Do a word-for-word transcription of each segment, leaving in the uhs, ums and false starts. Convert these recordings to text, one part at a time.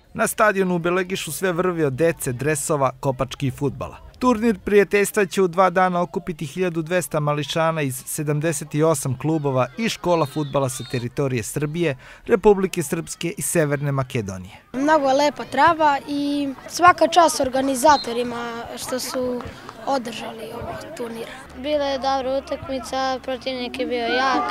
Na stadionu u Belegišu sve vrvi od dece, dresova, kopački i fudbala. Turnir prijateljstva će u dva dana okupiti hiljadu dvesta mališana iz sedamdeset osam klubova i škola fudbala sa teritorije Srbije, Republike Srpske i Severne Makedonije. Mnogo je lepa trava i svaka čast organizatorima što su održali ovo turnir. Bila je dobra utakmica, protivnik je bio jak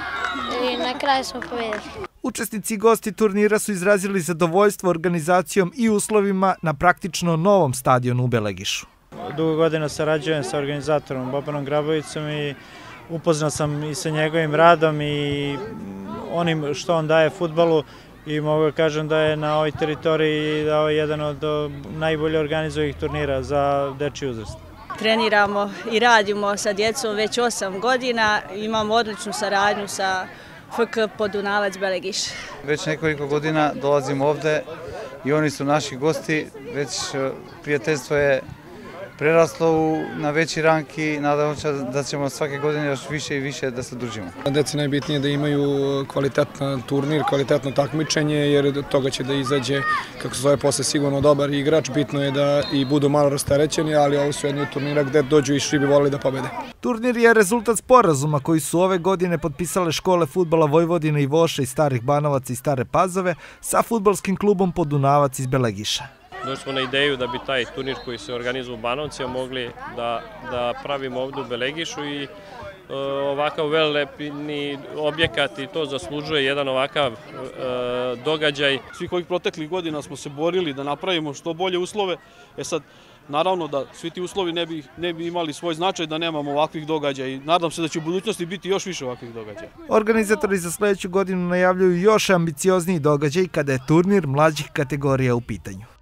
i na kraju smo pobedili. Učesnici i gosti turnira su izrazili zadovoljstvo organizacijom i uslovima na praktično novom stadionu u Belegišu. Dugo godina sarađujem sa organizatorom Bobanom Grabovicom i upoznao sam i sa njegovim radom i onim što on daje fudbalu i mogu da kažem da je na ovoj teritoriji dao jedan od najbolje organizovanih turnira za dečiji uzrast. Treniramo i radimo sa djecom već osam godina, imamo odličnu saradnju sa F K Podunavac Belegiš. Već nekoliko godina dolazimo ovde i oni su naši gosti, već prijateljstvo je preraslo na veći rang i nadamo se da ćemo svake godine još više i više da se družimo. Deci najbitnije da imaju kvalitetan turnir, kvalitetno takmičenje, jer od toga će da izađe, kako se zove, posle sigurno dobar igrač. Bitno je da i budu malo rasterećeni, ali ovo su jedni od turnira gde dođu i svi bi volili da pobede. Turnir je rezultat sporazuma koji su ove godine potpisale škole fudbala Vojvodine i Voša iz Starih Banovaca i Stare Pazove sa fudbalskim klubom Podunavac iz Belegiša. Došli smo na ideju da bi taj turnir koji se organizuje u Banovcima mogli da, da pravimo ovdje u Belegišu i e, ovakav velelepni objekat i to zaslužuje jedan ovakav e, događaj. Svih ovih proteklih godina smo se borili da napravimo što bolje uslove. E sad, naravno da svi ti uslovi ne bi, ne bi imali svoj značaj da nemamo ovakvih događaja i nadam se da će u budućnosti biti još više ovakvih događaja. Organizatori za sljedeću godinu najavljuju još ambiciozniji događaj kada je turnir mlađih kategorija u pitanju.